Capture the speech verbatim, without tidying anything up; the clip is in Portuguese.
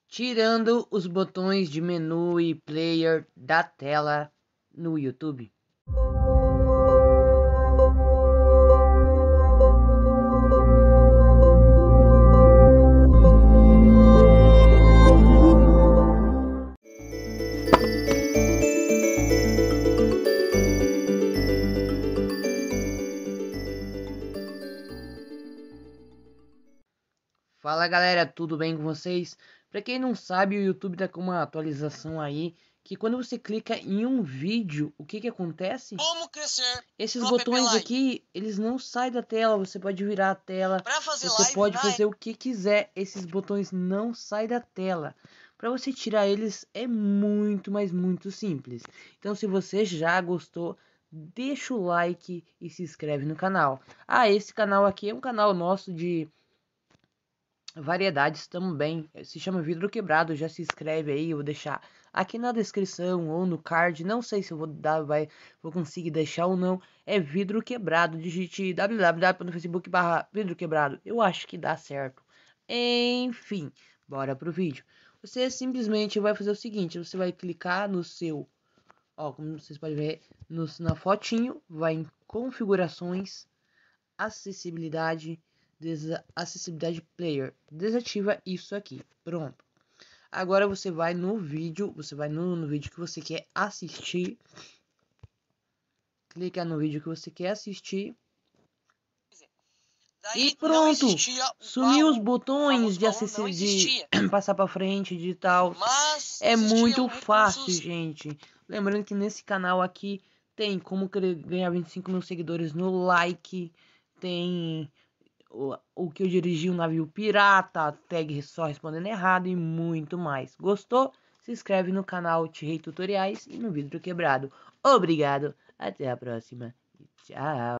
tirando os botões de menu e player da tela no YouTube. Fala galera, tudo bem com vocês? Pra quem não sabe, o YouTube tá com uma atualização aí que quando você clica em um vídeo, o que que acontece? Como crescer? Esses botões aqui, eles não saem da tela, você pode virar a tela, fazer você live pode na... fazer o que quiser, esses botões não saem da tela. Para você tirar eles é muito, mas muito simples. Então se você já gostou, deixa o like e se inscreve no canal. Ah, esse canal aqui é um canal nosso de variedades também, se chama Vidro Quebrado. Já se inscreve aí, eu vou deixar aqui na descrição ou no card, não sei se eu vou dar, vai, vou conseguir deixar ou não. É Vidro Quebrado, digite w w w ponto facebook barra vidro quebrado, eu acho que dá certo. Enfim, bora pro vídeo. Você simplesmente vai fazer o seguinte, você vai clicar no seu, ó, como vocês podem ver, no, na fotinho, vai em configurações, acessibilidade, acessibilidade player, desativa isso aqui, pronto. Agora você vai no vídeo, você vai no, no vídeo que você quer assistir, clica no vídeo que você quer assistir Daí e pronto, sumiu os baú, botões de acessar, de passar para frente, de tal. Mas é muito recursos... fácil, gente. Lembrando que nesse canal aqui tem como ganhar vinte e cinco mil seguidores no like, tem O, o que eu dirigi um navio pirata, tag só respondendo errado e muito mais. Gostou? Se inscreve no canal Tirei Tutoriais e no Vidro Quebrado. Obrigado, até a próxima. Tchau.